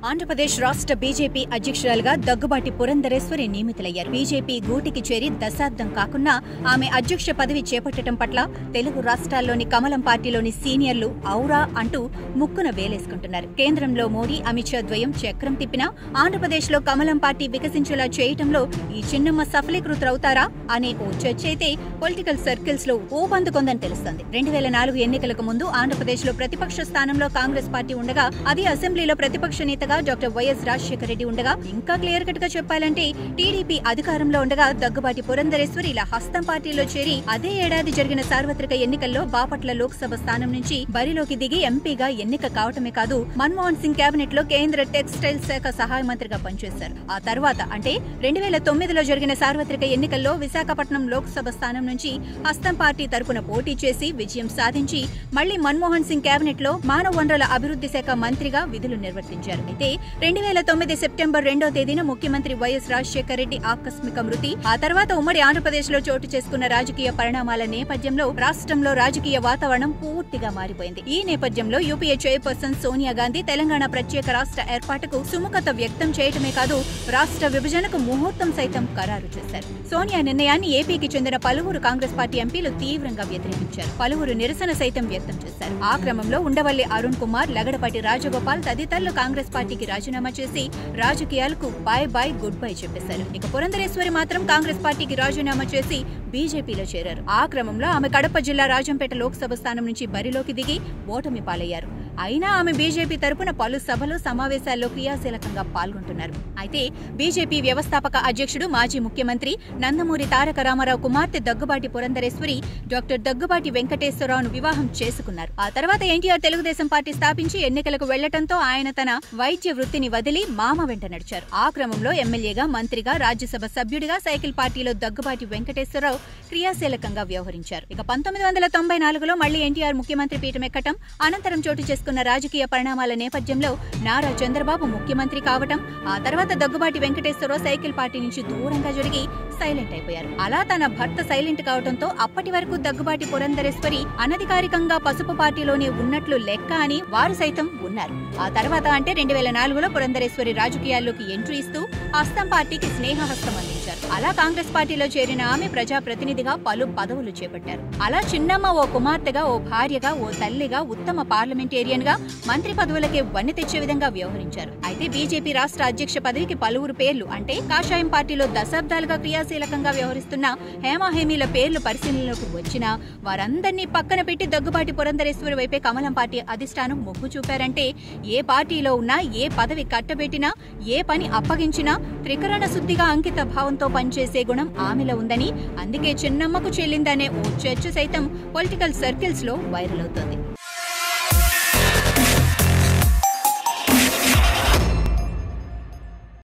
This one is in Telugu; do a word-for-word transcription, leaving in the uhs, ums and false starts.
ఆంధ్రప్రదేశ్ రాష్ట్ర బీజేపీ అధ్యక్షురాలుగా దగ్గుబాటి పురంధరేశ్వరి నియమితులయ్యారు. బీజేపీ గూటికి చేరి దశాబ్దం కాకున్నా ఆమె అధ్యక్ష పదవి చేపట్టడం పట్ల తెలుగు రాష్ట్రాల్లోని కమలం పార్టీలోని సీనియర్లు ఔరా అంటూ ముక్కున వేలేసుకుంటున్నారు. కేంద్రంలో మోడీ, అమిత్ షా ద్వయం చక్రం తిప్పినా ఆంధ్రప్రదేశ్లో కమలం పార్టీ వికసించేలా చేయటంలో ఈ చిన్నమ్మ సఫలీకృతులవుతారా అనే ఓ చర్చ అయితే పొలిటికల్ సర్కిల్స్ లో ఊపందుకుందని తెలుస్తోంది. రెండు వేల నాలుగు ఎన్నికలకు ముందు ఆంధ్రప్రదేశ్లో ప్రతిపక్ష స్థానంలో కాంగ్రెస్ పార్టీ ఉండగా, అది అసెంబ్లీలో ప్రతిపక్ష నేతగా డాక్టర్ వైఎస్ రాజశేఖర రెడ్డి ఉండగా, ఇంకా క్లియర్ కట్ గా చెప్పాలంటే టీడీపీ అధికారంలో ఉండగా దగ్గుబాటి పురంధరేశ్వరి ఇలా హస్తం పార్టీలో చేరి అదే ఏడాది జరిగిన సార్వత్రిక ఎన్నికల్లో బాపట్ల లోక్సభ స్థానం నుంచి బరిలోకి దిగి ఎంపీగా ఎన్నిక కావటమే కాదు, మన్మోహన్ సింగ్ కేబినెట్ లో కేంద్ర టెక్స్టైల్ శాఖ సహాయ మంత్రిగా పనిచేశారు. ఆ తర్వాత అంటే రెండు వేల తొమ్మిదిలో జరిగిన సార్వత్రిక ఎన్నికల్లో విశాఖపట్నం లోక్సభ స్థానం నుంచి హస్తం పార్టీ తరపున పోటీ చేసి విజయం సాధించి మళ్లీ మన్మోహన్ సింగ్ కేబినెట్ లో మానవ వనరుల అభివృద్ధి శాఖ మంత్రిగా విధులు నిర్వర్తించారు. అయితే రెండు వేల తొమ్మిది సెప్టెంబర్ రెండో తేదీన ముఖ్యమంత్రి వైఎస్ రాజశేఖర రెడ్డి ఆకస్మిక మృతి, ఆ తర్వాత ఉమ్మడి ఆంధ్రప్రదేశ్ లో చోటు చేసుకున్న రాజకీయ పరిణామాల నేపథ్యంలో రాష్ట్రంలో రాజకీయ వాతావరణం పూర్తిగా మారిపోయింది. ఈ నేపథ్యంలో యూపీఏ చైర్పర్సన్ సోనియా గాంధీ తెలంగాణ ప్రత్యేక రాష్ట్ర ఏర్పాటుకు సుముఖత వ్యక్తం చేయటమే కాదు, రాష్ట్ర విభజనకు ముహూర్తం సైతం ఖరారు చేశారు. సోనియా నిర్ణయాన్ని ఏపీకి చెందిన పలువురు కాంగ్రెస్ పార్టీ ఎంపీలు తీవ్రంగా వ్యతిరేకించారు. పలువురు నిరసన సైతం వ్యక్తం చేశారు. ఆ క్రమంలో ఉండవల్లి అరుణ్ కుమార్, లగడపాటి రాజగోపాల్ తదితరులు కాంగ్రెస్ పార్టీకి రాజీనామా చేసి రాజకీయాలకు బాయ్ బాయ్ గుడ్ బై చెప్పేశారు. ఇక పురంధరేశ్వరి మాత్రం కాంగ్రెస్ పార్టీకి రాజీనామా చేసి బీజేపీలో చేరారు. ఆ క్రమంలో ఆమె కడప జిల్లా రాజంపేట లోక్సభ స్థానం నుంచి బరిలోకి దిగి ఓటమి పాలయ్యారు. అయినా ఆమె బీజేపీ తరపున పలు సభలు, సమావేశాల్లో క్రియాశీలకంగా పాల్గొంటున్నారు. అయితే బీజేపీ వ్యవస్థాపక అధ్యక్షుడు, మాజీ ముఖ్యమంత్రి నందమూరి తారక రామారావు కుమార్తె దగ్గుబాటి పురంధరేశ్వరి డాక్టర్ దగ్గుబాటి వెంకటేశ్వరరావును వివాహం చేసుకున్నారు. ఆ తర్వాత ఎన్టీఆర్ తెలుగుదేశం పార్టీ స్థాపించి ఎన్నికలకు వెళ్లటంతో ఆయన తన వైద్య వృత్తిని వదిలి మామ వెంట నడిచారు. ఆ క్రమంలో ఎమ్మెల్యేగా, మంత్రిగా, రాజ్యసభ సభ్యుడిగా సైకిల్ పార్టీలో దగ్గుబాటి వెంకటేశ్వరరావు క్రియాశీలకంగా వ్యవహరించారు. ఇక పంతొమ్మిది వందల తొంభై నాలుగులో మళ్లీ ఎన్టీఆర్ ముఖ్యమంత్రి పీఠం ఎక్కటం, అనంతరం చోటు చేసుకున్న రాజకీయ పరిణామాల నేపథ్యంలో నారా చంద్రబాబు ముఖ్యమంత్రి కావటం, ఆ తర్వాత దగ్గుబాటి వెంకటేశ్వరరావు సైకిల్ పార్టీ నుంచి దూరంగా జరిగి సైలెంట్ అయిపోయారు. అలా తన భర్త సైలెంట్ కావడంతో అప్పటి వరకు దగ్గుబాటి పురంధరేశ్వరి అనధికారికంగా పసుపు పార్టీలోనే ఉన్నట్లు లెక్క అని వారు సైతం ఉన్నారు. ఆ తర్వాత అంటే రెండు వేల నాలుగులో పురంధరేశ్వరి రాజకీయాల్లోకి ఎంట్రీ ఇస్తూ హస్తం పార్టీకి స్నేహహస్తం అందించారు. అలా కాంగ్రెస్ పార్టీలో చేరిన ఆమె ప్రజా ప్రతినిధిగా పలు పదవులు చేపట్టారు. అలా చిన్నమ్మ ఓ కుమార్తెగా, ఓ భార్యగా, ఓ తల్లిగా, ఉత్తమ పార్లమెంటేరియన్ గా మంత్రి పదవులకే వన్నె తెచ్చే విధంగా వ్యవహరించారు. అయితే బీజేపీ రాష్ట్ర అధ్యక్ష పదవికి పలువురు పేర్లు అంటే కాషాయం పార్టీలో దశాబ్దాలుగా క్రియాశీలకంగా వ్యవహరిస్తున్న హేమాహేమీల పేర్లు పరిశీలనలోకి వచ్చినా వారందరినీ పక్కన పెట్టి దగ్గుబాటి పురంధరేశ్వరి వైపే కమలం పార్టీ అధిష్టానం మొగ్గు చూపారంటే ఏ పార్టీలో ఉన్నా, ఏ పదవి కట్టబెట్టినా, ఏ పని అప్పగించినా త్రికరణ శుద్ధిగా అంకిత భావంతో పనిచేసే గుణం ఆమెలో ఉందని, అందుకే చిన్నమ్మకు చెల్లిందనే ఓ చర్చ సైతం పొలిటికల్ సర్కిల్స్ లో వైరల్ అవుతోంది.